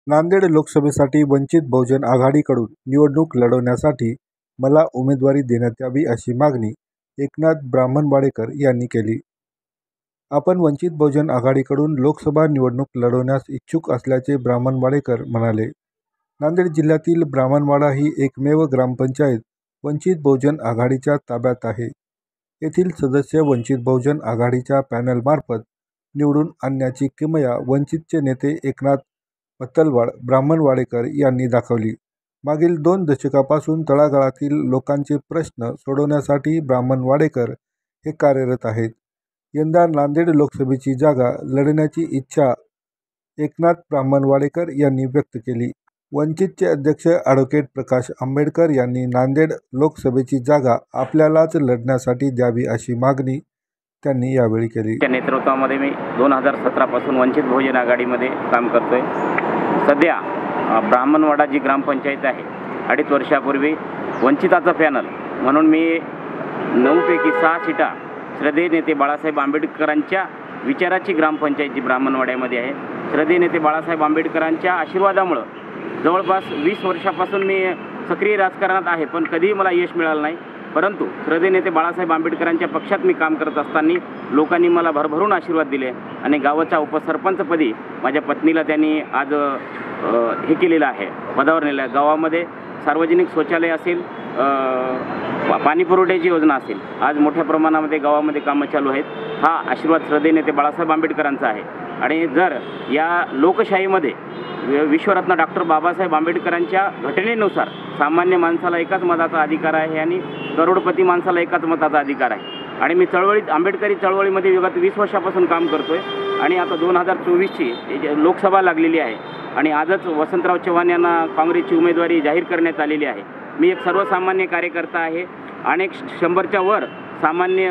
नांदेड लोकसभेसाठी वंचित बहुजन आघाडीकडून निवडणूक लढवण्यासाठी मला उमेदवारी देण्यात यावी अशी मागणी एकनाथ ब्राह्मणवाडेकर यांनी केली. आपण वंचित बहुजन आघाडीकडून लोकसभा निवडणूक लढवण्यास इच्छुक असल्याचे ब्राह्मणवाडेकर म्हणाले. नांदेड जिल्ह्यातील ब्राह्मणवाडा ही एकमेव ग्रामपंचायत वंचित बहुजन आघाडीच्या ताब्यात आहे. येथील सदस्य वंचित बहुजन आघाडीच्या पॅनलमार्फत निवडून आणण्याची किमया वंचितचे नेते एकनाथ पत्तलवाड ब्राह्मणवाडेकर यांनी दाखवली. मागील 2 दशकापासून तळागाळातील लोकांचे प्रश्न सोडवण्यासाठी ब्राह्मणवाडेकर हे कार्यरत आहेत. यंदा नांदेड लोकसभेची जागा लढण्याची इच्छा एकनाथ ब्राह्मणवाडेकर यांनी व्यक्त केली. वंचितचे अध्यक्ष ॲडव्होकेट प्रकाश आंबेडकर यांनी नांदेड लोकसभेची जागा आपल्यालाच लढण्यासाठी द्यावी अशी मागणी त्यांनी यावेळी केली. त्या नेतृत्वामध्ये मी 2017 पासून वंचित बहुजन आघाडीमध्ये काम करतोय. सध्या ब्राह्मणवाडा जी ग्रामपंचायत आहे 2.5 वर्षापूर्वी वंचिताचा पॅनल म्हणून मी 9 पैकी 6 सीटा श्रद्धेय नेते बाळासाहेब आंबेडकरांच्या विचाराची ग्रामपंचायत जी ब्राह्मणवाड्यामध्ये आहे. श्रद्धेय नेते बाळासाहेब आंबेडकरांच्या आशीर्वादामुळं जवळपास 20 वर्षापासून मी सक्रिय राजकारणात आहे, पण कधीही मला यश मिळालं नाही. परंतु श्रद्धेय नेते बाळासाहेब आंबेडकरांच्या पक्षात मी काम करत असताना लोकांनी मला भरभरून आशीर्वाद दिले आणि गावाच्या उपसरपंचपदी माझ्या पत्नीला त्यांनी आज हे केलेलं आहे, पदावर नेलं आहे. गावामध्ये सार्वजनिक शौचालय असेल, पाणी पुरवठ्याची योजना असेल, आज मोठ्या प्रमाणामध्ये गावामध्ये कामं चालू आहेत. हा आशीर्वाद श्रद्धेय नेते बाळासाहेब आंबेडकरांचा आहे. आणि जर या लोकशाहीमध्ये विश्वरत्न डॉक्टर बाबासाहेब आंबेडकरांच्या घटनेनुसार सामान्य माणसाला एकाच मताचा अधिकार आहे आणि करोडपती माणसाला एकाच मताचा अधिकार आहे. आणि मी आंबेडकरी चळवळीमध्ये विगत 20 वर्षापासून काम करतोय आणि आता 2024ची लोकसभा लागलेली आहे आणि आजच वसंतराव चव्हाण यांना काँग्रेसची उमेदवारी जाहीर करण्यात आलेली आहे. मी एक सर्वसामान्य कार्यकर्ता आहे. अनेक 100च्या वर सामान्य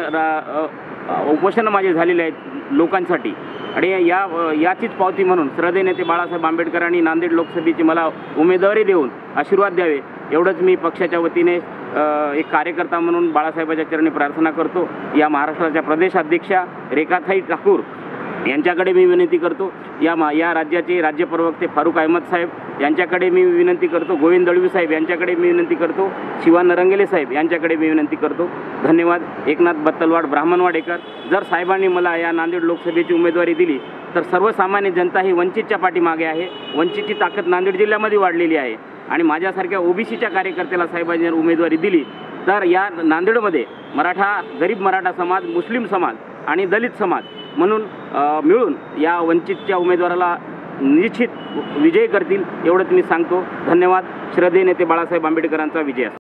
उपोषण माझे झालेले आहेत लोकांसाठी आणि याचीच पावती म्हणून श्रद्धेय नेते बाळासाहेब आंबेडकरांनी नांदेड लोकसभेची मला उमेदवारी देऊन आशीर्वाद द्यावे एवढंच मी पक्षाच्या वतीने एक कार्यकर्ता म्हणून बाळासाहेबांच्या चरणी प्रार्थना करतो. या महाराष्ट्राच्या प्रदेशाध्यक्षा रेखाताई ठाकूर यांच्याकडे मी विनंती करतो. या राज्याचे राज्य प्रवक्ते फारुक अहमद साहेब यांच्याकडे मी विनंती करतो. गोविंद दळवी साहेब यांच्याकडे मी विनंती करतो. शिवा नरंगेले साहेब यांच्याकडे मी विनंती करतो. धन्यवाद. एकनाथ पत्तलवाड ब्राह्मणवाडेकर. जर साहेबांनी मला या नांदेड लोकसभेची उमेदवारी दिली तर सर्वसामान्य जनता ही वंचितच्या पाठीमागे आहे. वंचितची ताकद नांदेड जिल्ह्यामध्ये वाढलेली आहे आणि माझ्यासारख्या ओबीसीच्या कार्यकर्त्याला साहेबांनी जर उमेदवारी दिली तर या नांदेडमध्ये गरीब मराठा समाज, मुस्लिम समाज आणि दलित समाज म्हणून मिळून या वंचितच्या उमेदवाराला निश्चित विजय करतील एवढंच मी सांगतो. धन्यवाद. श्रद्धेय नेते बाळासाहेब आंबेडकरांचा विजय.